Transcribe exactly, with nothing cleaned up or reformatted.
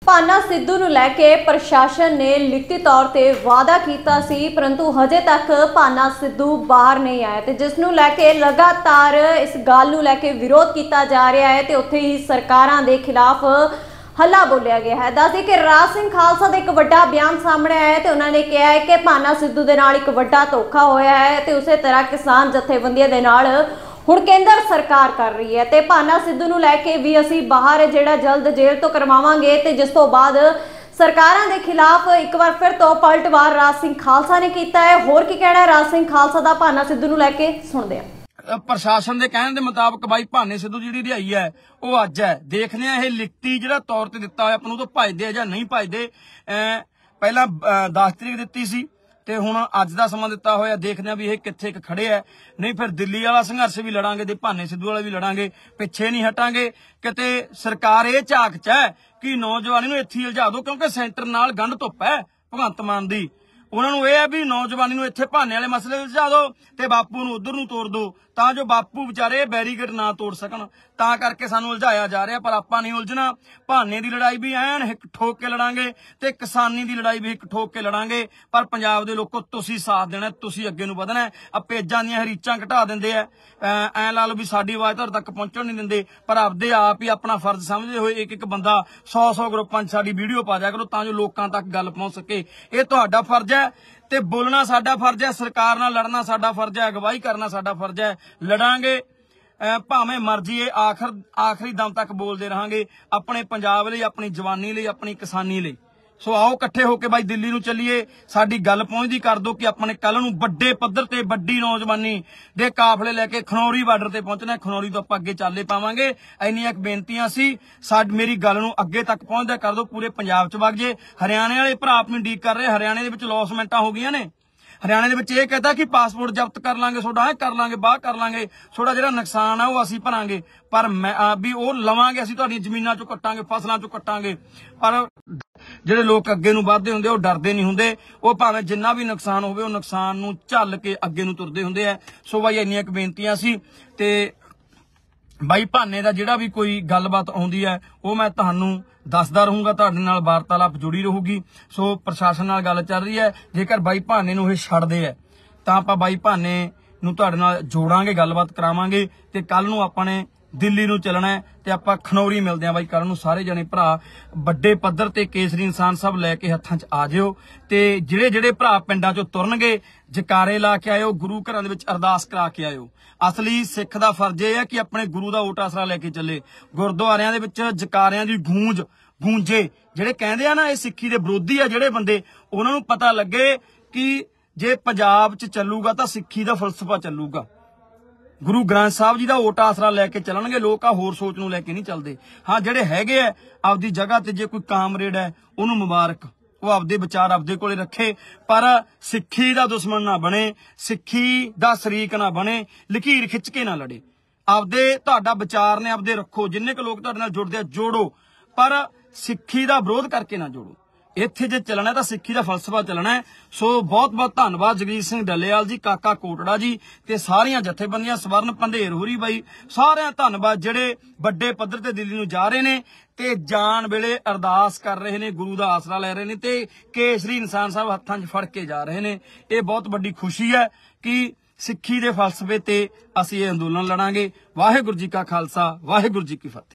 ਭਾਨਾ ਸਿੱਧੂ ਨੂੰ ਲੈ ਕੇ ਪ੍ਰਸ਼ਾਸਨ ਨੇ ਲਿਖਤੀ ਤੌਰ ਤੇ ਵਾਅਦਾ ਕੀਤਾ ਸੀ, परंतु हजे तक ਭਾਨਾ सिद्धू बाहर नहीं आया ਤੇ जिस ਨੂੰ ਲੈ ਕੇ लगातार इस गल ਨੂੰ ਲੈ ਕੇ विरोध किया जा रहा है ਤੇ ਉੱਥੇ ही सरकारां ਦੇ खिलाफ हल्ला बोलिया गया है। दस कि राज सिंह खालसा का एक बड़ा बयान सामने आया तो उन्होंने कहा है कि भाना सिद्धू के नाल एक बड़ा धोखा होया है तो उस तरह किसान जथेबंदियों के नाल हुण केंद्र सरकार कर रही है तो भाना सिद्धू नूं लैके भी असीं बाहर जिहड़ा जल्द जेल तो करवावांगे ते जिस तो बाद सरकारां दे खिलाफ एक बार फिर तो पलटवार राज सिंह खालसा ने कीता है। होर की कहना है राज सिंह खालसा दा भाना सिद्धू नूं लैके सुणदे आ। प्रशासन के कहने के मुताबिक भाई भाने सिद्धू जी रिहाई है वह अज है। देखने ये लिखती जो तौर पर दिता है अपनों तो भजदे या नहीं भजदे। पहला दस तरीक दी सी ते हुण अज दा समा दिता होया, देखने भी ये कित्थे खड़े है। नहीं फिर दिल्ली वाला संघर्ष भी लड़ांगे ते भाने सिद्धू वाला भी लड़ांगे, पिछे नहीं हटांगे। किते सरकार ये झाक च है कि नौजवानी नूं इत्थे उलझा दो क्योंकि सेंटर नाल गंढ धुप है भगवंत मान दी। उन्होंने यह है भी नौजवानी नूं इत्थे भाने वाले मसले उलझा दो ते बापू नूं उधर नूं तोड़ दो तां जो बापू विचारे बैरीकेड ना तोड़ सकन, तां करके सानूं उलझाया जा रहा। पर आपां नहीं उलझना। भाने दी लड़ाई भी ऐन हिक ठोक के लड़ांगे ते किसानी दी लड़ाई भी हिक ठोक के लड़ांगे। पर पंजाब दे लोको तुसीं साथ देना, तुसीं अगे नूं वधना। आ पेजां दीयां हरीचां घटा दिंदे आ, ऐ ला लो भी साडी आवाज़ तुहाडे तक पहुंचण नहीं दिंदे। पर आपदे आप ही अपना फर्ज समझदे होए एक एक बंदा सौ सौ ग्रुपां च साडी वीडियो पा दिया करो तां जो लोकां तक गल पहुंच सके। ये तुहाडा फर्ज है ते बोलना साडा फर्ज है, सरकार नाल लड़ना साडा फर्ज है, अगवाई करना साडा फर्ज है। लड़ांगे भावें मर्जी है, आखिर आखिरी दम तक बोलते रहांगे अपने पंजाब लई, अपनी जवानी लई, अपनी किसानी लई। सो आओ इकट्ठे होके भाई दिल्ली नूं चलीए, साडी गल पहुंचदी कर दो कि अपने कल नूं बड़े पद्धर ते बड़ी नौजवानी दे काफले लैके खनौरी बार्डर ते पहुंचना। खनौरी तो आपां अगे चाले पावांगे। इन्नियां बेनतियां सी साड मेरी गल नूं अगे तक पहुंचदा कर दो, पूरे पंजाब च वग जे। हरियाणे वाले भरा अपनी उਡੀਕ कर रहे, हरियाणे दे विच लॉसमेंटां हो गईयां ने। हरियाणे दे विच ये कहता कि पासपोर्ट जब्त कर लांगे, सोडा है कर लांगे, बाह कर लांगे, सोडा जिहड़ा नुकसान है वो असीं भरांगे, पर मैं भी वो लवांगे, असीं तुहाडीਆਂ ਜ਼ਮੀਨਾਂ चों कट्टांगे, फसलां चों कट्टांगे। पर ਜਿਹੜੇ ਲੋਕ ਅੱਗੇ ਨੂੰ ਵਧਦੇ ਹੁੰਦੇ ਉਹ ਡਰਦੇ ਨਹੀਂ ਹੁੰਦੇ, ਉਹ ਭਾਵੇਂ ਜਿੰਨਾ ਵੀ ਨੁਕਸਾਨ ਹੋਵੇ ਉਹ ਨੁਕਸਾਨ ਨੂੰ ਝੱਲ ਕੇ ਅੱਗੇ ਨੂੰ ਤੁਰਦੇ ਹੁੰਦੇ ਆ। ਸੋ ਬਾਈ ਇੰਨੀਆਂ ਕੁ ਬੇਨਤੀਆਂ ਸੀ ਤੇ ਬਾਈ ਭਾਨੇ ਦਾ ਜਿਹੜਾ ਵੀ ਕੋਈ ਗੱਲਬਾਤ ਆਉਂਦੀ ਹੈ ਉਹ ਮੈਂ ਤੁਹਾਨੂੰ ਦੱਸਦਾ ਰਹੂੰਗਾ, ਤੁਹਾਡੇ ਨਾਲ ਵਾਰਤਾਲਾਪ ਜੁੜੀ ਰਹੂਗੀ। ਸੋ ਪ੍ਰਸ਼ਾਸਨ ਨਾਲ ਗੱਲ ਚੱਲ ਰਹੀ ਹੈ, ਜੇਕਰ ਬਾਈ ਭਾਨੇ ਨੂੰ ਇਹ ਛੱਡਦੇ ਆ ਤਾਂ ਆਪਾਂ ਬਾਈ ਭਾਨੇ ਨੂੰ ਤੁਹਾਡੇ ਨਾਲ ਜੋੜਾਂਗੇ, ਗੱਲਬਾਤ ਕਰਾਵਾਂਗੇ ਤੇ ਕੱਲ ਨੂੰ ਆਪਾਂ ਨੇ दिल्ली नूं चलना है ते आपां खनौरी मिलदे आ बाई कल नूं। सारे जने भरा बड़े पद्धर ते केसरी इंसान सब लैके हत्थां च आ जिओ ते जिहड़े जिहड़े भरा पिंडां चों तुरनगे जकारे ला के आयो, गुरु घरां दे विच अरदास करा के आयो। असली सिख दा फर्ज ये है कि अपने गुरु दा ओट आसरा लैके चले। गुरुद्वारियां दे विच जकारियां दी गूंज गूंजे, जिहड़े कहंदे आ ना ये सिੱਖੀ दे विरोधी आ जिहड़े बंदे, उहनां नूं पता लगे कि जे पंजाब च चलूगा तां सिੱਖੀ दा फलसफा चलूगा। गुरु ग्रंथ साहब जी का ओट आसरा लैके चलणगे लोग, आ होर सोच नूं लैके नहीं चलते। हाँ जिहड़े हैगे आ आपदी जगह ते जे कोई कामरेड है उहनूं मुबारक, वो आपदे विचार आपदे कोले रखे, पर सिੱਖੀ दा दुश्मन ना बने, सिੱਖੀ दा शरीक ना बने, लकीर खिच के ना लड़े। आपदे तुहाडा विचार ने आपदे रखो, जिन्ने क लोग तुहाडे नाल जुड़दे जोड़ो, पर सिੱਖੀ दा विरोध करके ना जोड़ो। इत्थे जे चलना तो सिੱਖੀ दा फलसफा चलना है। सो बहुत बहुत धन्नवाद जगजीत सिंह डल्लेवाल जी, काका कोटड़ा जी ते सारियां जथेबंदियां, स्वर्ण पंधेर होरी बाई, सारियां धन्नवाद जिहड़े बड़े पद्धर ते दिल्ली नूं जा रहे ने ते जान वेले अरदास कर रहे ने, गुरु दा आसरा लै रहे ने ते केसरी इंसान साहब हत्थां 'च फड़ के जा रहे ने। ये बहुत वड्डी खुशी है कि सिੱਖੀ दे फलसफे ते असीं ये अंदोलन लड़ांगे। वाहिगुरू जी का खालसा, वाहिगुरू जी की फतेह।